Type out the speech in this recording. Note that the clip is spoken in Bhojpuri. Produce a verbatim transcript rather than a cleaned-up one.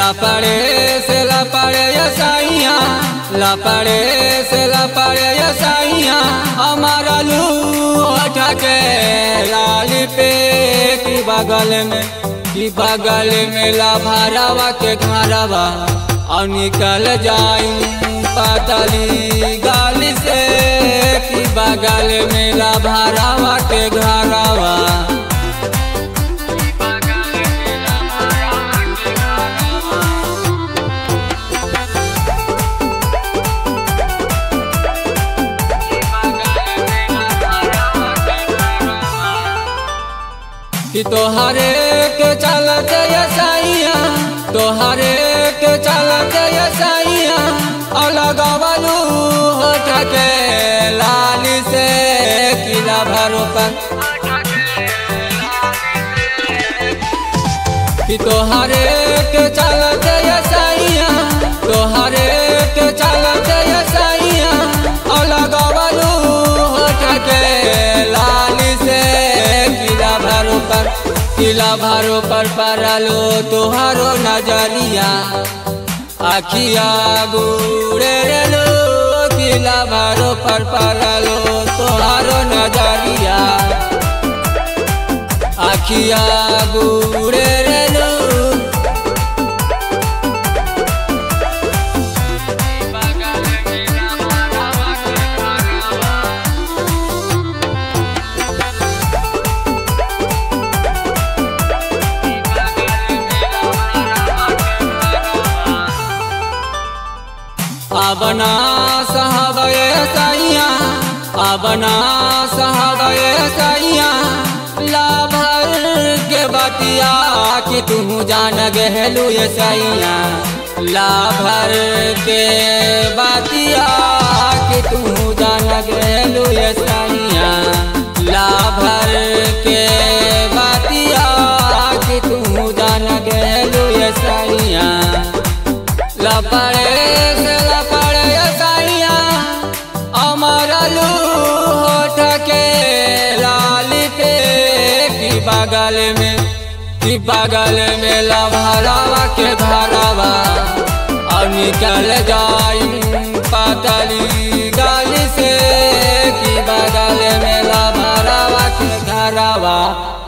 लपड़े से लपड़े साइया, लपड़े से लपड़े साइया, हमारा लूट के लाल पे की बगल में, की बगल में लाभारावा के घरवा और निकल जाई पतली गाली से, की बगल में लाभारावा के घरवा। कि तोहरे के चलते साइया, तोहरे के चलते साइया, अलग बलू होठ के लाल से किला भरो पर, कि तोहरे के चलते साइया, तोहरे के चलते साइया, अलग बलू होठ के लाल से किला भरो पर, किला भरो पर परलो तुहारो नजरिया, आखिया गुड़े लो, किला भरो पर परलो तुहारो नजरिया, आखिया गुड़े लो। अबना सहबे साइया, अबना सहबे साइया, लाभर के बतिया कि तू जान गहलू ये साइया, लाभर के बतिया कि तू जान गहलू ये साइया, लाभर के बतिया कि तू जान गहलू ये साइया। लपड़े से लपड़े साइया, हमारा लूट के लाल पे की बगल में, की बगल में लाभारावा के घरवा और निकल जाई पतली गाली से, की बगल में लाभारावा के घरवा।